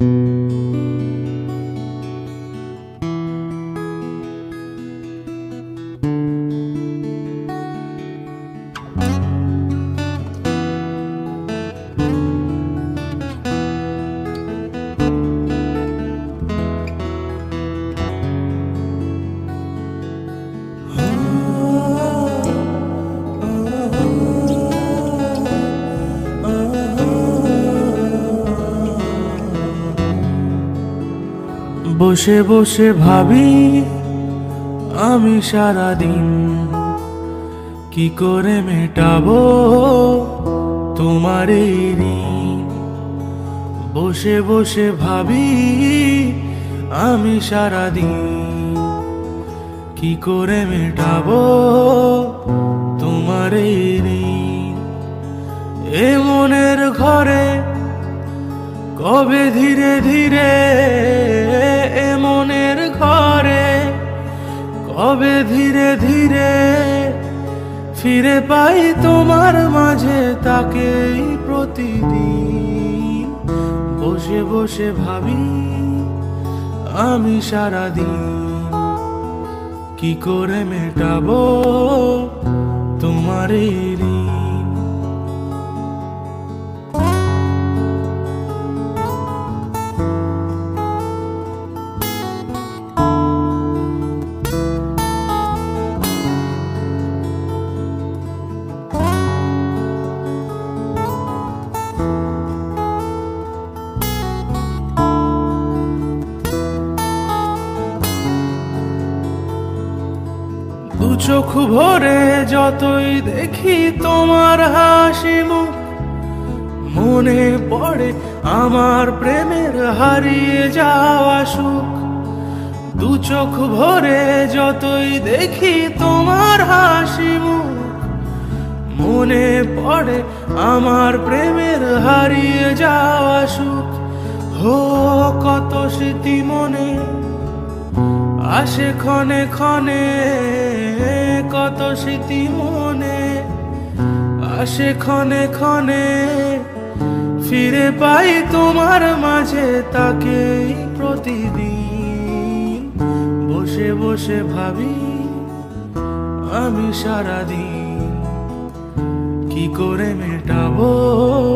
বসে বসে ভাবি আমি সারাদিন কি করে মেটাবো তোমার এই ঋণ। বসে বসে ভাবি আমি সারাদিন কি করে মেটাবো তোমার এই ঋণ। এ মনের ঘরে কবে ধীরে ধীরে, এ মনের ঘরে কবে ধীরে ধীরে ফিরে পাই তোমার মাঝে তাকেই প্রতিদিন। বসে বসে ভাবি আমি সারাদিন কি করে মেটাবো তোমার এই ঋণ। দু চোখ ভরে যতই দেখি তোমার হাসি মুখ, মনে পড়ে আমার প্রেমের হারিয়ে যাওয়া সুখ। দু চোখ ভরে যতই দেখি তোমার হাসি মুখ, মনে পড়ে আমার প্রেমের হারিয়ে যাওয়া সুখ। হো কত স্মৃতি মনে আসে ক্ষণে ক্ষণে, কত স্মৃতি মনে আসে ক্ষণে ক্ষণে ফিরে পাই তোমার মাঝে তাকেই প্রতিদিন। বসে বসে ভাবি আমি সারাদিন কি করে মেটাবো